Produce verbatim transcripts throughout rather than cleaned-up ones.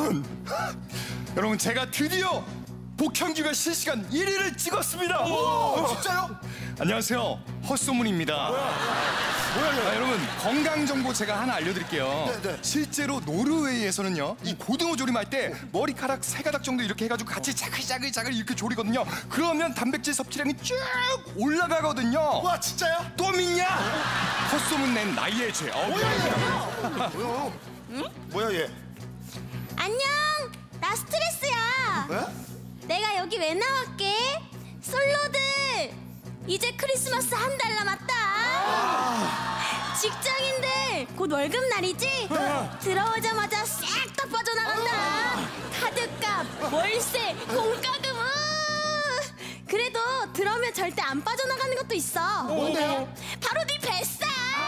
여러분, 여러분 제가 드디어 복형규가 실시간 일 위를 찍었습니다. 오, 진짜요? 안녕하세요, 헛소문입니다. 뭐야, 아, 여러분 건강 정보 제가 하나 알려드릴게요. 네, 네. 실제로 노르웨이에서는요, 이 고등어 조림할 때 머리카락 세 가닥 정도 이렇게 해가지고 같이 자글자글자글 이렇게 조리거든요. 그러면 단백질 섭취량이 쭉 올라가거든요. 와, 진짜요? 또 믿냐? 헛소문 낸 나이의 죄. 어, 뭐야, 얘? 뭐야? 응? 뭐야, 얘? 안녕! 나 스트레스야! 왜? 내가 여기 왜 나왔게? 솔로들! 이제 크리스마스 한 달 남았다! 아. 직장인들! 곧 월급날이지? 들어오자마자 싹 다 빠져나간다! 아. 카드값, 월세, 공과금! 으. 그래도 들어오면 절대 안 빠져나가는 것도 있어! 뭔데요? 바로 네 뱃살!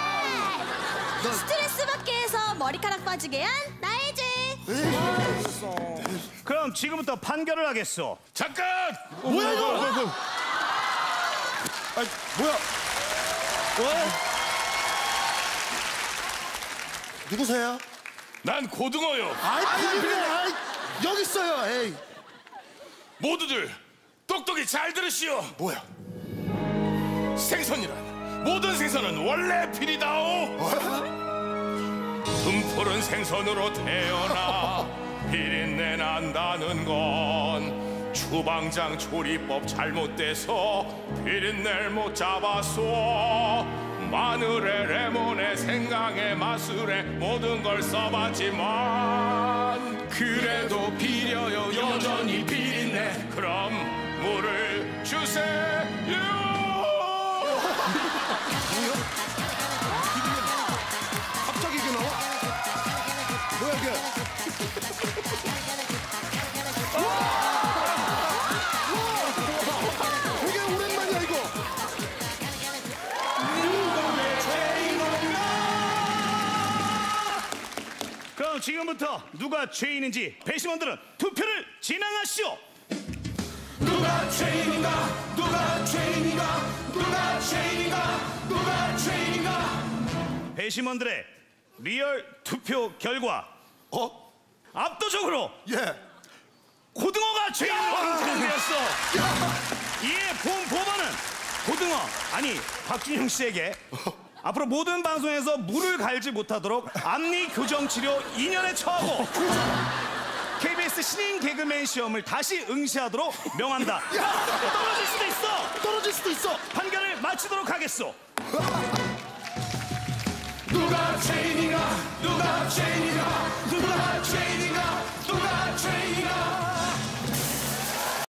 스트레스 받게 해서 머리카락 빠지게 한 나의 죄! 그럼 지금부터 판결을 하겠소. 잠깐! 어, 뭐야, 이거? 뭐야, 뭐야? 아니, 뭐야? 왜? 누구세요? 난 고등어요. 아이, 그래, 아이, 여기 있어요, 에이. 모두들 똑똑히 잘 들으시오. 뭐야? 생선이란 모든 생선은 원래 비리다오. 등푸른 생선으로 태어나 비린내 난다는 건 주방장 조리법 잘못돼서 비린내를 못 잡았소. 마늘에 레몬에 생강에 마술에 모든 걸 써봤지만 그래도 비려요 여전히 비린내. 그럼 물을 주세요. 갑자기 이게 나와? 뭐야, 이게? 되게 오랜만이야, 이거. 그럼 지금부터 누가 죄인인지 배심원들은 투표를 진행하시오. 누가 죄인인가 누가 죄인인가 누가 죄인인가 누가 죄인인가. 배심원들의 리얼 투표 결과 어? 압도적으로 예. 고등어가 죄인으로 확정되었어. 이에 본 법원은 고등어 아니 박준영 씨에게 앞으로 모든 방송에서 물을 갈지 못하도록 앞니 교정 치료 이 년에 처하고 케이비에스 신인 개그맨 시험을 다시 응시하도록 명한다. 떨어질 수도 있어. 떨어질 수도 있어. 판결을 마치도록 하겠소. 누가 죄인인가 누가 죄인인가 누가 죄인인가